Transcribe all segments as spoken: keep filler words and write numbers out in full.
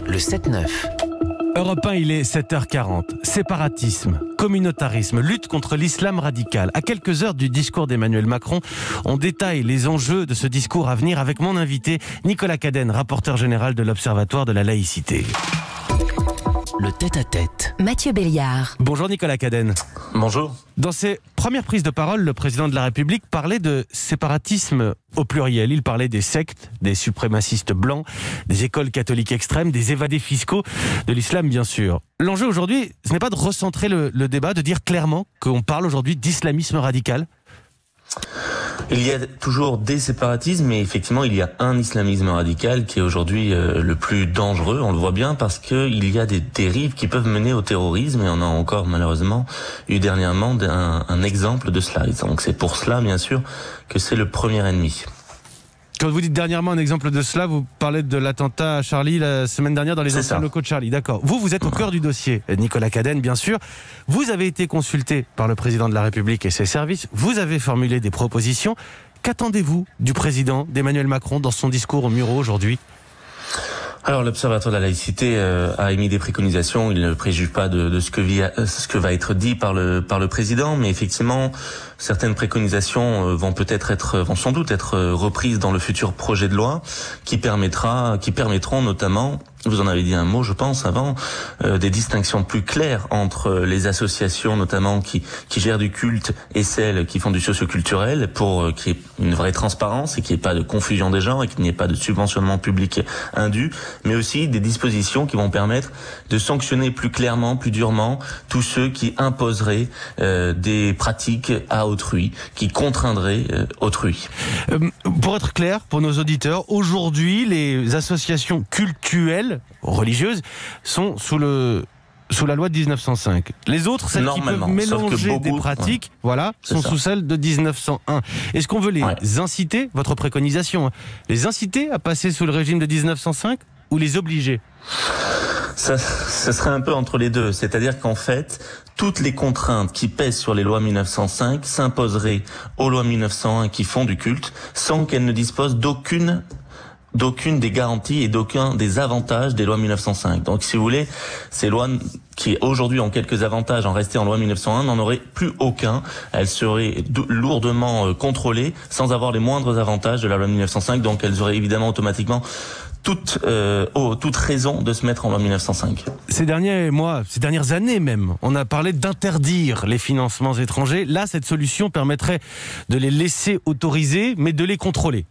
le sept neuf. Europe un, il est sept heures quarante. Séparatisme, communautarisme, lutte contre l'islam radical. À quelques heures du discours d'Emmanuel Macron, on détaille les enjeux de ce discours à venir avec mon invité, Nicolas Cadenne, rapporteur général de l'Observatoire de la laïcité. Le tête-à-tête. Mathieu Béliard. Bonjour Nicolas Cadenne. Bonjour. Dans ses premières prises de parole, le président de la République parlait de séparatisme au pluriel. Il parlait des sectes, des suprémacistes blancs, des écoles catholiques extrêmes, des évadés fiscaux, de l'islam bien sûr. L'enjeu aujourd'hui, ce n'est pas de recentrer le, le débat, de dire clairement qu'on parle aujourd'hui d'islamisme radical. Il y a toujours des séparatismes, mais effectivement, il y a un islamisme radical qui est aujourd'hui euh, le plus dangereux. On le voit bien parce que il y a des dérives qui peuvent mener au terrorisme, et on a encore malheureusement eu dernièrement un, un exemple de cela. Donc c'est pour cela, bien sûr, que c'est le premier ennemi. Quand vous dites dernièrement un exemple de cela, vous parlez de l'attentat à Charlie la semaine dernière dans les anciens ça. locaux de Charlie. D'accord. Vous, vous êtes au cœur du dossier, Nicolas Cadenne, bien sûr. Vous avez été consulté par le président de la République et ses services. Vous avez formulé des propositions. Qu'attendez-vous du président, d'Emmanuel Macron, dans son discours au Murau aujourd'hui ? Alors l'Observatoire de la laïcité euh, a émis des préconisations. Il ne préjuge pas de, de ce, que via, ce que va être dit par le par le président, mais effectivement certaines préconisations euh, vont peut-être être vont sans doute être reprises dans le futur projet de loi qui permettra qui permettront notamment, vous en avez dit un mot je pense avant, euh, des distinctions plus claires entre les associations notamment qui qui gèrent du culte et celles qui font du socio-culturel, pour euh, qu'il y ait une vraie transparence et qu'il n'y ait pas de confusion des genres et qu'il n'y ait pas de subventionnement public indu, mais aussi des dispositions qui vont permettre de sanctionner plus clairement, plus durement tous ceux qui imposeraient euh, des pratiques à autrui, qui contraindraient euh, autrui. Euh, pour être clair, pour nos auditeurs, aujourd'hui, les associations cultuelles, religieuses, sont sous le... sous la loi de dix-neuf cent cinq. Les autres, celles qui peuvent mélanger beaucoup, des pratiques, ouais, voilà, sont ça. sous celle de dix-neuf cent un. Est-ce qu'on veut les ouais. inciter, votre préconisation, hein, les inciter à passer sous le régime de dix-neuf cent cinq ou les obliger ? Ça, ce serait un peu entre les deux. C'est-à-dire qu'en fait, toutes les contraintes qui pèsent sur les lois mille neuf cent cinq s'imposeraient aux lois mille neuf cent un qui font du culte, sans qu'elles ne disposent d'aucune d'aucune des garanties et d'aucun des avantages des lois mille neuf cent cinq. Donc si vous voulez, ces lois qui aujourd'hui ont quelques avantages en restant en loi mille neuf cent un n'en auraient plus aucun. Elles seraient lourdement contrôlées sans avoir les moindres avantages de la loi mille neuf cent cinq, donc elles auraient évidemment automatiquement toute, euh, oh, toute raison de se mettre en loi mille neuf cent cinq. Ces derniers mois, ces dernières années même, on a parlé d'interdire les financements étrangers. Là, cette solution permettrait de les laisser autoriser, mais de les contrôler.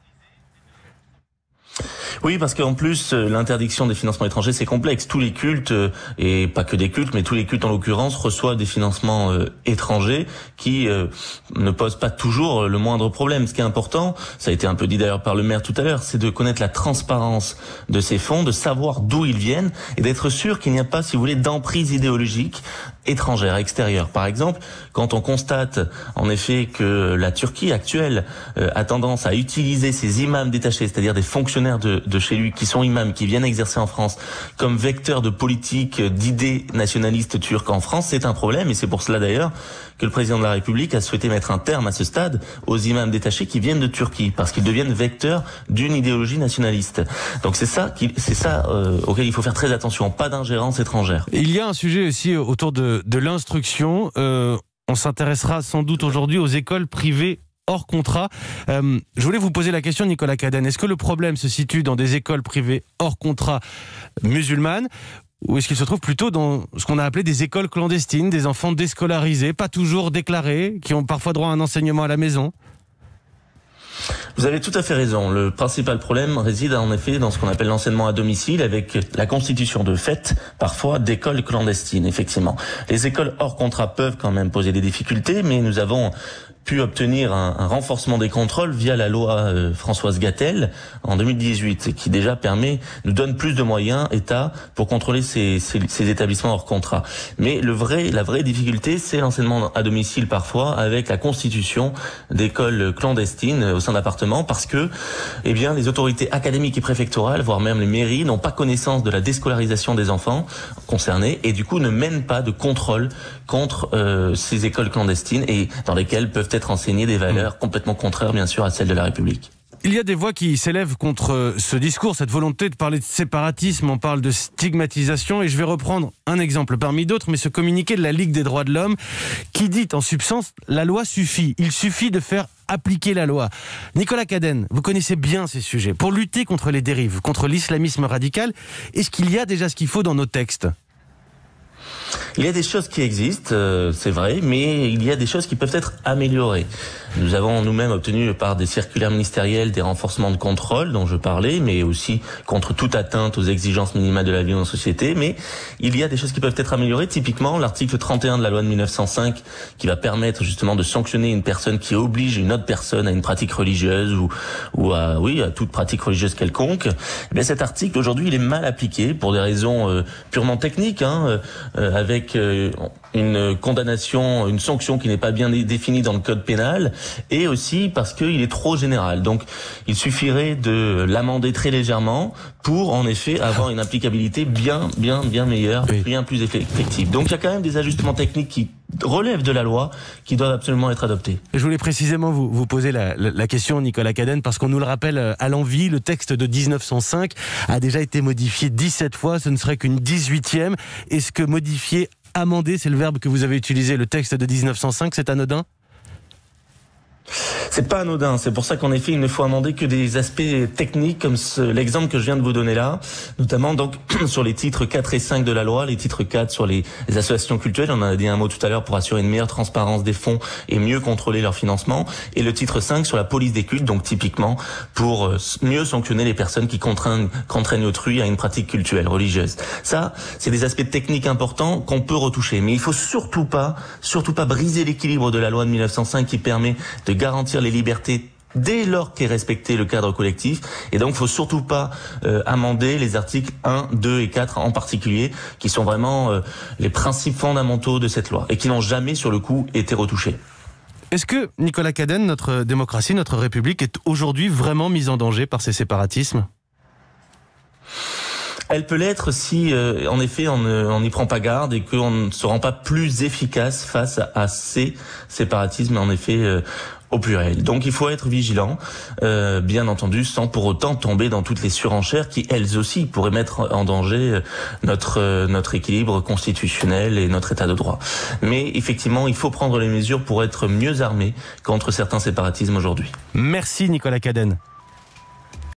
Oui, parce qu'en plus, l'interdiction des financements étrangers, c'est complexe. Tous les cultes, et pas que des cultes, mais tous les cultes en l'occurrence, reçoivent des financements euh, étrangers qui euh, ne posent pas toujours le moindre problème. Ce qui est important, ça a été un peu dit d'ailleurs par le maire tout à l'heure, c'est de connaître la transparence de ces fonds, de savoir d'où ils viennent et d'être sûr qu'il n'y a pas, si vous voulez, d'emprise idéologique étrangère, extérieure. Par exemple, quand on constate en effet que la Turquie actuelle euh, a tendance à utiliser ses imams détachés, c'est-à-dire des fonctionnaires de, de chez lui qui sont imams, qui viennent exercer en France, comme vecteurs de politique, d'idées nationalistes turques en France, c'est un problème, et c'est pour cela d'ailleurs que le président de la République a souhaité mettre un terme à ce stade aux imams détachés qui viennent de Turquie, parce qu'ils deviennent vecteurs d'une idéologie nationaliste. Donc c'est ça, qui, c'est ça euh, auquel il faut faire très attention, pas d'ingérence étrangère. Il y a un sujet aussi autour de, de l'instruction. Euh, on s'intéressera sans doute aujourd'hui aux écoles privées hors contrat. Euh, je voulais vous poser la question, Nicolas Cadenne. Est-ce que le problème se situe dans des écoles privées hors contrat musulmanes, ou est-ce qu'il se trouve plutôt dans ce qu'on a appelé des écoles clandestines, des enfants déscolarisés, pas toujours déclarés, qui ont parfois droit à un enseignement à la maison ? Vous avez tout à fait raison. Le principal problème réside en effet dans ce qu'on appelle l'enseignement à domicile, avec la constitution de fait, parfois, d'écoles clandestines, effectivement. Les écoles hors contrat peuvent quand même poser des difficultés, mais nous avons pu obtenir un, un renforcement des contrôles via la loi euh, Françoise Gatel en deux mille dix-huit, qui déjà permet, nous donne plus de moyens, État, pour contrôler ces, ces, ces établissements hors contrat. Mais le vrai, la vraie difficulté, c'est l'enseignement à domicile parfois, avec la constitution d'écoles clandestines au sein d'appartements, parce que, eh bien, les autorités académiques et préfectorales, voire même les mairies, n'ont pas connaissance de la déscolarisation des enfants concernés, et du coup ne mènent pas de contrôle contre euh, ces écoles clandestines, et dans lesquelles peuvent être enseigner des valeurs complètement contraires, bien sûr, à celles de la République. Il y a des voix qui s'élèvent contre ce discours, cette volonté de parler de séparatisme, on parle de stigmatisation, et je vais reprendre un exemple parmi d'autres, mais ce communiqué de la Ligue des droits de l'homme qui dit en substance « la loi suffit, il suffit de faire appliquer la loi ». Nicolas Cadenne, vous connaissez bien ces sujets. Pour lutter contre les dérives, contre l'islamisme radical, est-ce qu'il y a déjà ce qu'il faut dans nos textes ? Il y a des choses qui existent, euh, c'est vrai, mais il y a des choses qui peuvent être améliorées. Nous avons nous-mêmes obtenu par des circulaires ministériels des renforcements de contrôle dont je parlais, mais aussi contre toute atteinte aux exigences minimales de la vie en société. Mais il y a des choses qui peuvent être améliorées. Typiquement, l'article trente et un de la loi de mille neuf cent cinq qui va permettre justement de sanctionner une personne qui oblige une autre personne à une pratique religieuse ou, ou à, oui, à toute pratique religieuse quelconque. Mais cet article, aujourd'hui, il est mal appliqué pour des raisons euh, purement techniques, hein, euh, avec euh, une condamnation, une sanction qui n'est pas bien définie dans le code pénal, et aussi parce qu'il est trop général. Donc, il suffirait de l'amender très légèrement pour, en effet, avoir une applicabilité bien, bien, bien meilleure, oui. bien plus effective. Donc, il y a quand même des ajustements techniques qui relèvent de la loi, qui doivent absolument être adoptés. Je voulais précisément vous, vous poser la, la, la question, Nicolas Cadenne, parce qu'on nous le rappelle à l'envi, le texte de dix-neuf cent cinq a déjà été modifié dix-sept fois, ce ne serait qu'une dix-huitième. Est-ce que modifier, amender, c'est le verbe que vous avez utilisé, le texte de dix-neuf cent cinq, c'est anodin ? C'est pas anodin, c'est pour ça qu'en effet il ne faut amender que des aspects techniques comme ce, l'exemple que je viens de vous donner là, notamment donc sur les titres quatre et cinq de la loi, les titres quatre sur les, les associations culturelles, on en a dit un mot tout à l'heure pour assurer une meilleure transparence des fonds et mieux contrôler leur financement, et le titre cinq sur la police des cultes, donc typiquement pour mieux sanctionner les personnes qui contraignent, contraignent autrui à une pratique culturelle, religieuse. Ça, c'est des aspects techniques importants qu'on peut retoucher, mais il faut surtout pas, surtout pas briser l'équilibre de la loi de mille neuf cent cinq qui permet de garantir les libertés dès lors qu'est respecté le cadre collectif, et donc il faut surtout pas euh, amender les articles un, deux et quatre en particulier, qui sont vraiment euh, les principes fondamentaux de cette loi, et qui n'ont jamais sur le coup été retouchés. Est-ce que, Nicolas Cadenne, notre démocratie, notre République est aujourd'hui vraiment mise en danger par ces séparatismes ? Elle peut l'être si, euh, en effet, on n'y prend pas garde et qu'on ne se rend pas plus efficace face à, à ces séparatismes, en effet, euh, au pluriel. Donc il faut être vigilant, euh, bien entendu, sans pour autant tomber dans toutes les surenchères qui, elles aussi, pourraient mettre en danger notre euh, notre équilibre constitutionnel et notre état de droit. Mais effectivement, il faut prendre les mesures pour être mieux armé contre certains séparatismes aujourd'hui. Merci Nicolas Cadenne.